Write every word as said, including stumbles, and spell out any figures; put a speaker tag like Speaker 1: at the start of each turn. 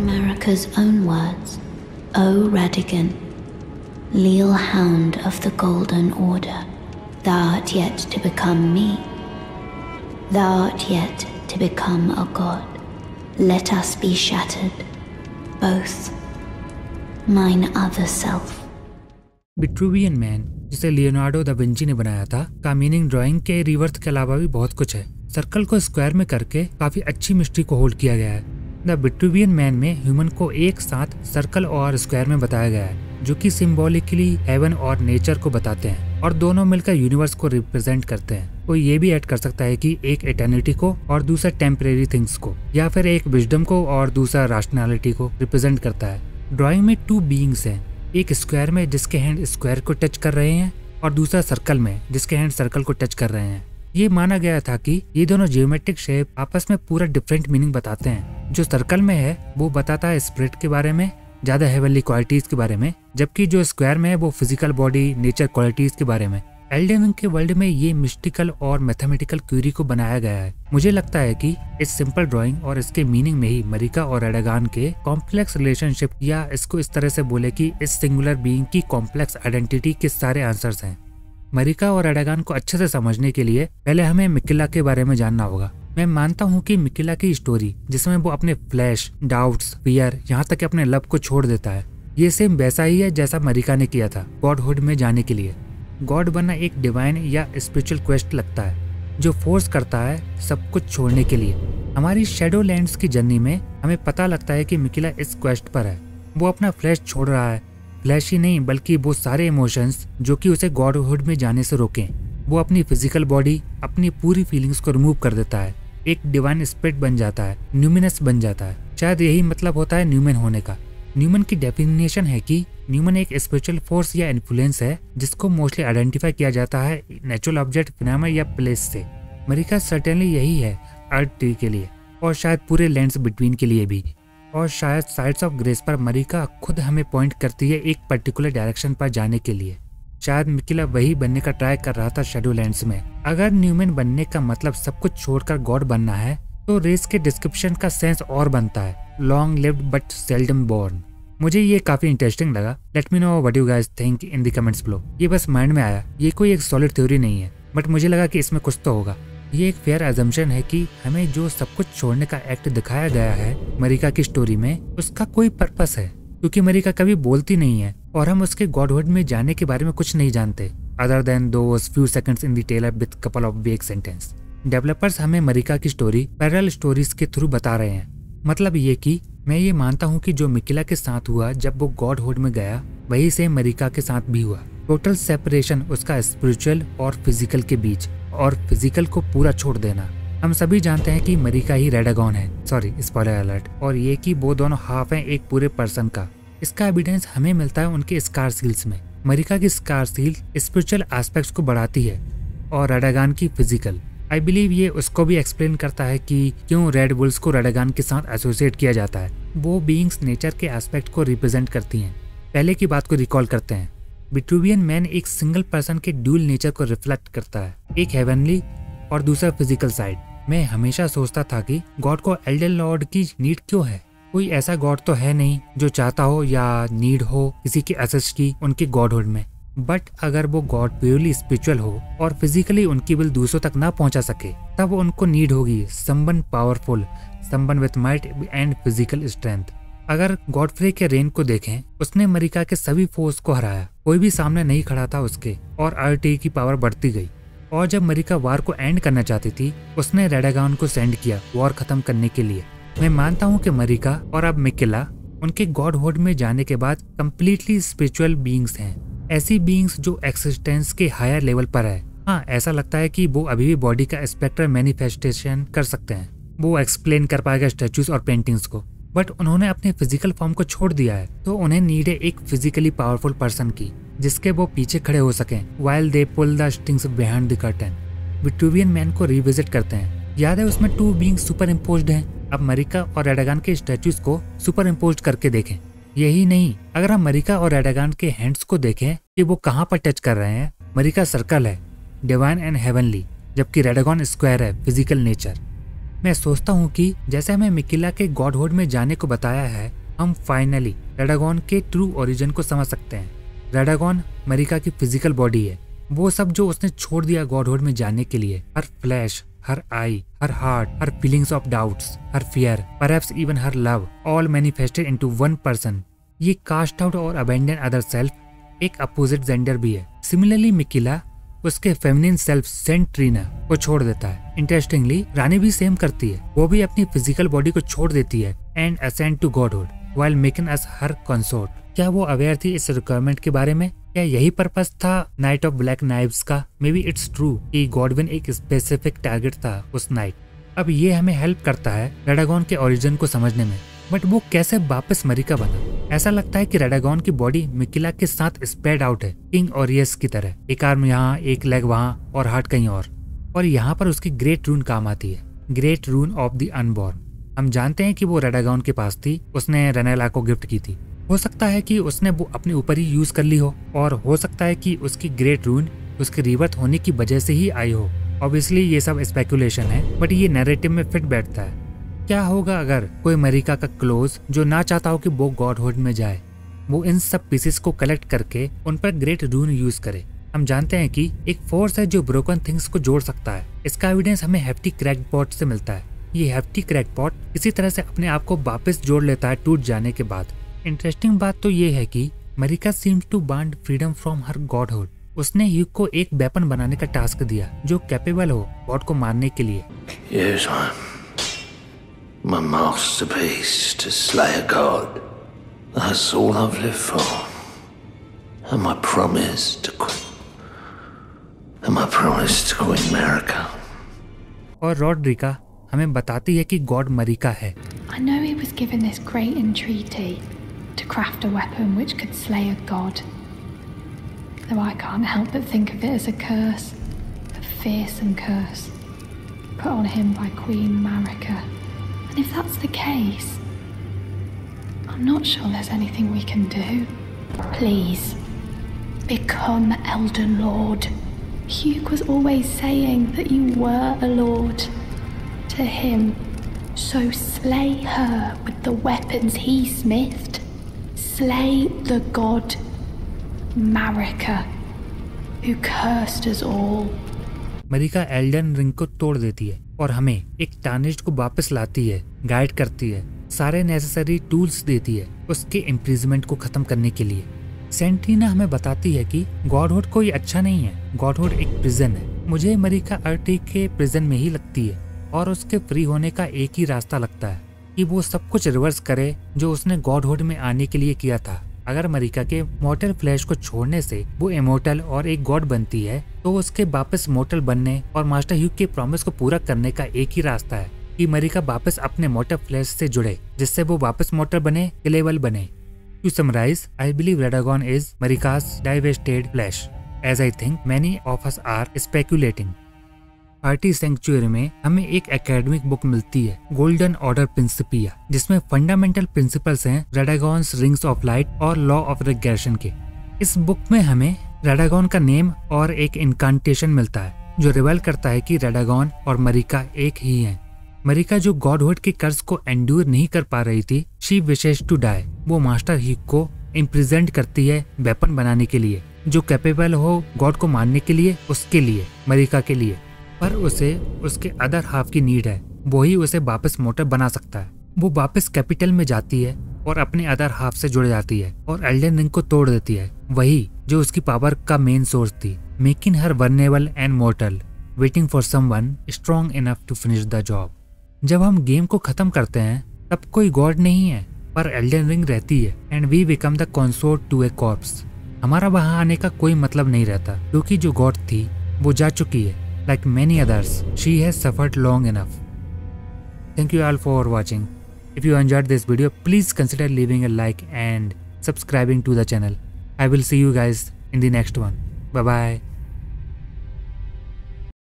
Speaker 1: Marika's own words, O Radagon, Leal Hound of the Golden Order, thou art yet to become me. Thou art yet to become a god. Let us be shattered, both. Mine other self.
Speaker 2: Vitruvian man, जिसे Leonardo da Vinci ने बनाया था, का meaning drawing के रिवर्थ के अलावा भी बहुत कुछ है। सर्कल को स्क्वायर में करके काफी अच्छी मिस्ट्री को होल्ड किया गया है। द विट्रूवियन मैन में ह्यूमन को एक साथ सर्कल और स्क्वायर में बताया गया है, जो कि सिंबॉलिकली हेवन और नेचर को बताते हैं और दोनों मिलकर यूनिवर्स को रिप्रेजेंट करते हैं। कोई ये भी ऐड कर सकता है कि एक एटर्निटी को और दूसरा टेम्परेरी थिंग्स को, या फिर एक विजडम को और दूसरा रैशनैलिटी को रिप्रेजेंट करता है। ड्राइंग में टू बीइंग्स हैं, एक स्क्वायर में जिसके हैंड स्क्वायर को टच कर रहे हैं और दूसरा सर्कल में जिसके हैंड सर्कल को टच कर रहे हैं। ये माना गया था कि ये दोनों जियोमेट्रिक शेप आपस में पूरा डिफरेंट मीनिंग बताते हैं। जो सर्कल में है वो बताता है स्पिरिट के बारे में, ज्यादा हेवनली क्वालिटीज के बारे में, जबकि जो स्क्वायर में है वो फिजिकल बॉडी, नेचर क्वालिटीज के बारे में। एल्डन रिंग के वर्ल्ड में ये मिस्टिकल और मैथमेटिकल क्यूरी को बनाया गया है। मुझे लगता है कि इस सिंपल ड्राइंग और इसके मीनिंग में ही मरिका और रेडागान के कॉम्प्लेक्स रिलेशनशिप, या इसको इस तरह से बोले कि इस सिंगुलर बीइंग की कॉम्प्लेक्स आइडेंटिटी के सारे आंसर्स हैं। मरिका और रेडागान को अच्छे से समझने के लिए पहले हमें मिकिला के बारे में जानना होगा। मैं मानता हूँ कि मिकिला की स्टोरी, जिसमें वो अपने फ्लैश, डाउट्स, फियर, यहाँ तक कि अपने लव को छोड़ देता है, ये सेम वैसा ही है जैसा मरिका ने किया था गॉडहुड में जाने के लिए। गॉड बनना एक डिवाइन या स्पिरिचुअल क्वेस्ट लगता है जो फोर्स करता है सब कुछ छोड़ने के लिए। हमारी शैडो लैंड्स की जर्नी में हमें पता लगता है कि मिकिला इस क्वेस्ट पर है। वो अपना फ्लैश छोड़ रहा है, फ्लैश ही नहीं बल्कि वो सारे इमोशंस जो कि उसे गॉडहुड में जाने से रोकें। वो अपनी फिजिकल बॉडी, अपनी पूरी फीलिंग्स को रिमूव कर देता है, एक डिवाइन स्पिरिट बन जाता है, न्यूमिनस बन जाता है। शायद यही मतलब होता है न्यूमन होने का। न्यूमन की डेफिनेशन है कि न्यूमन एक स्पिरिचुअल फोर्स या इन्फ्लुएंस है जिसको मोस्टली आइडेंटिफाई किया जाता है नेचुरल ऑब्जेक्ट, फिनोमेना या प्लेस से। मरिका सर्टेनली यही है अर्थ ट्री के लिए, और शायद पूरे लैंड्स बिटवीन के लिए भी। और शायद साइड्स ऑफ ग्रेस पर मरिका खुद हमें पॉइंट करती है एक पर्टिकुलर डायरेक्शन पर जाने के लिए। शायद मिकिला वही बनने का ट्राई कर रहा था शैडो लैंड्स में। अगर न्यूमन बनने का मतलब सब कुछ छोड़कर गॉड बनना है, तो रेस के डिस्क्रिप्शन का सेंस और बनता है, long lived but seldom born. मुझे ये काफी इंटरेस्टिंग लगा। Let me know what you guys think in the comments below. ये बस माइंड में आया, ये कोई एक सॉलिड थ्योरी नहीं है, बट मुझे लगा कि इसमें कुछ तो होगा। ये एक फेयर अजम्पशन है कि हमें जो सब कुछ छोड़ने का एक्ट दिखाया गया है मरिका की स्टोरी में, उसका कोई पर्पस है, क्योंकि मरिका कभी बोलती नहीं है और हम उसके गॉडहुड में जाने के बारे में कुछ नहीं जानते other than those few seconds in the trailer with couple of vague sentence. Developers हमें मरिका की स्टोरी पैरेलल स्टोरीज के थ्रू बता रहे हैं। मतलब ये कि मैं ये मानता हूँ कि जो मिकिला के साथ हुआ जब वो गॉडहुड में गया, वही से मरिका के साथ भी हुआ। टोटल सेपरेशन उसका स्पिरिचुअल और फिजिकल के बीच, और फिजिकल को पूरा छोड़ देना। हम सभी जानते हैं कि मरिका ही रेडागॉन है, सॉरी स्पॉइलर अलर्ट, और ये कि वो दोनों हाफ हैं एक पूरे पर्सन का। इसका एविडेंस हमें मिलता है उनके स्कार सील्स में। मरिका की स्कार सील स्पिरिचुअल एस्पेक्ट्स को बढ़ाती है और रेडागॉन की फिजिकल। आई बिलीव ये उसको भी एक्सप्लेन करता है कि क्यों रेड बुल्स को रेडागॉन के साथ एसोसिएट किया जाता है। वो बीइंग्स नेचर के एस्पेक्ट को रिप्रेजेंट करती हैं। पहले की बात को रिकॉल करते हैं। विट्रूवियन मैन एक सिंगल पर्सन के ड्यूल नेचर को रिफ्लेक्ट करता है, एक हेवनली और दूसरा फिजिकल साइड। मैं हमेशा सोचता था कि गॉड को एल्डर लॉर्ड की नीड क्यों है। कोई ऐसा गॉड तो है नहीं जो चाहता हो या नीड हो किसी के असिस्ट की उनके गॉडहुड में। बट अगर वो गॉड प्योरली स्पिरिचुअल हो और फिजिकली उनकी विल दूसरों तक ना पहुंचा सके, तब उनको नीड होगी someone powerful, someone with might and physical strength. अगर गॉडफ्रे के रेन को देखें, उसने मरिका के सभी फोर्स को हराया, कोई भी सामने नहीं खड़ा था उसके, और आरटी की पावर बढ़ती गई। और जब मरिका वार को एंड करना चाहती थी, उसने रेडागॉन को सेंड किया वॉर खत्म करने के लिए। मैं मानता हूँ कि मरिका और अब मिकिला उनके गॉडहुड में जाने के बाद कम्प्लीटली स्पिरिचुअल बीइंग्स हैं, ऐसी बीइंग्स जो एक्सिस्टेंस के हायर लेवल पर है। हाँ, ऐसा लगता है कि वो अभी भी बॉडी का स्पेक्ट्रल मैनिफेस्टेशन कर सकते हैं, वो एक्सप्लेन कर पाएगा स्टैचूज और पेंटिंग्स को, बट उन्होंने अपने फिजिकल फॉर्म को छोड़ दिया है, तो उन्हें नीड है एक फिजिकली पावरफुल पर्सन की जिसके वो पीछे खड़े हो सकें while they pull the strings behind the curtain. Vitruvian man को रिविजिट करते हैं, याद है उसमें टू बीइंग सुपर इम्पोज्ड हैं। अब मरिका और रेडागॉन के स्टैचूज को सुपर इम्पोज्ड करके देखें। यही नहीं, अगर हम मरिका और रेडागॉन के हैंड्स को देखें कि वो कहाँ पर टच कर रहे हैं, मरिका सर्कल है, डिवाइन एंड हेवनली, जबकि रेडागॉन स्क्वायर है, फिजिकल नेचर। मैं सोचता हूँ कि जैसे हमें मिकिला के गॉडहुड में जाने को बताया है, हम फाइनली रेडागॉन के ट्रू ओरिजिन को समझ सकते हैं। रेडागॉन मरिका की फिजिकल बॉडी है, वो सब जो उसने छोड़ दिया गॉडहुड में जाने के लिए, her flesh, her eye, her heart, her feelings of doubts, her fear, perhaps even her love, all manifested into one person. ये कास्ट आउट और अबैंडन अदर सेल्फ एक अपोजिट जेंडर भी है। सिमिलरली मिकिला उसके फेमिनिन सेल्फ सेंट ट्रीना को छोड़ देता है। इंटरेस्टिंगली रानी भी सेम करती है, वो भी अपनी फिजिकल बॉडी को छोड़ देती है and ascend to godhood while making us her consort. क्या वो अवेयर थी इस रिक्वायरमेंट के बारे में? क्या यही पर्पस था नाइट ऑफ ब्लैक नाइव्स का? मे बी इट्स ट्रू कि गॉडविन एक स्पेसिफिक टारगेट था उस नाइट। अब ये हमें हेल्प करता है रेडागॉन के ओरिजिन को समझने में, बट वो कैसे वापस मरिका बना? ऐसा लगता है कि रेडागॉन की बॉडी मिकिला के साथ स्प्रेड आउट है, किंग ओरियस की तरह, एक आर्म यहाँ, एक लेग वहाँ और हार्ट कहीं और। और यहाँ पर उसकी ग्रेट रून काम आती है, great rune of the unborn. हम जानते हैं कि वो रेडागॉन के पास थी, उसने रेनेला को गिफ्ट की थी। हो सकता है कि उसने वो अपने ऊपर ही यूज कर ली हो, और हो सकता है कि उसकी ग्रेट रून उसके रिवर्थ होने की वजह से ही आई हो। ऑब्वियसली ये सब स्पेकुलेशन है, बट ये नैरेटिव में फिट बैठता है। क्या होगा अगर कोई मरिका का क्लोज जो ना चाहता हो कि वो गॉडहुड में जाए, वो इन सब पीसेस को कलेक्ट करके उन पर ग्रेट रून यूज करे? हम जानते हैं कि एक फोर्स है जो ब्रोकन थिंग्स को जोड़ सकता है। इसका एविडेंस हमें हेफ्टी क्रैकपॉट से मिलता है। ये हेफ्टी क्रैकपॉट इसी तरह से अपने आप को वापस जोड़ लेता है टूट जाने के बाद। इंटरेस्टिंग बात तो ये है कि Marika seems to want freedom from her godhood. उसने ह्यूग को एक वेपन बनाने का टास्क दिया जो कैपेबल हो गॉड को मारने के लिए।
Speaker 3: Yes, my masterpiece to slay a god. That's all I've lived for. And my promise to quit. And my promise to quit America.
Speaker 2: और रॉड्रिका हमें बताती है कि गॉड मरिका है।
Speaker 4: I know he was given this great entreaty to craft a weapon which could slay a god. Though I can't help but think of it as a curse, a fearsome curse, put on him by Queen Marika. And if that's the case, I'm not sure there's anything we can do. Please, become Elden Lord. Hugh was always saying that you were a lord to him. So slay her with the weapons he smithed. Slay the god Marika, who cursed us all.
Speaker 2: Marika Elden Ring को तोड़ देती है और हमें एक tarnished को वापस लाती है, गाइड करती है, सारे नेसेसरी टूल्स देती है उसके इम्प्रिजमेंट को खत्म करने के लिए। सेंट्रीना हमें बताती है कि गॉडहुड कोई अच्छा नहीं है, गॉडहुड एक प्रिजन है। मुझे मरिका अर्टी के प्रिजन में ही लगती है और उसके फ्री होने का एक ही रास्ता लगता है कि वो सब कुछ रिवर्स करे जो उसने गॉडहुड में आने के लिए किया था। अगर मरिका के मॉर्टल फ्लैश को छोड़ने से वो इमोर्टल और एक गॉड बनती है, तो उसके वापस मॉर्टल बनने और मास्टर ह्यूग के प्रॉमिस को पूरा करने का एक ही रास्ता है कि मरिका वापस अपने मॉर्टल फ्लैश से जुड़े, जिससे वो वापस मॉर्टल बने, किलेबल बने। To summarise, I believe Radagon is Marika's divested flesh, as I think many of us are speculating. आर्टी सेंचुरी में हमें एक एकेडमिक बुक मिलती है, गोल्डन ऑर्डर प्रिंसिपिया, जिसमें फंडामेंटल प्रिंसिपल्स हैं रेडागॉन्स रिंग्स ऑफ लाइट और लॉ ऑफ रिग्रेशन के। इस बुक में हमें रेडागॉन का नेम और एक इनकांटेशन मिलता है जो रिवेल करता है कि रेडागॉन और मरिका एक ही हैं। मरिका जो गॉडहुड के कर्ज को एंड्योर नहीं कर पा रही थी, शी विशेस टू डाई। वो मास्टर ह्यूग को इम्प्रिजेंट करती है वेपन बनाने के लिए जो कैपेबल हो गॉड को मारने के लिए, उसके लिए, मरिका के लिए। पर उसे उसके अदर हाफ की नीड है, वो ही उसे वापस मोटर बना सकता है। वो वापस कैपिटल में जाती है और अपने अदर हाफ से जुड़ जाती है और एल्डन रिंग को तोड़ देती है, वही जो उसकी पावर का मेन सोर्स थी, making her vulnerable and mortal, waiting for someone strong enough to finish the job. जब हम गेम को खत्म करते हैं तब कोई गॉड नहीं है, पर एल्डन रिंग रहती है and we become the consort to a corpse. हमारा वहां आने का कोई मतलब नहीं रहता क्योंकि जो गॉड थी वो जा चुकी है। Like many others, she has suffered long enough. Thank you all for watching. If you enjoyed this video, please consider leaving a like and subscribing to the channel. I will see you guys in the next one. Bye bye.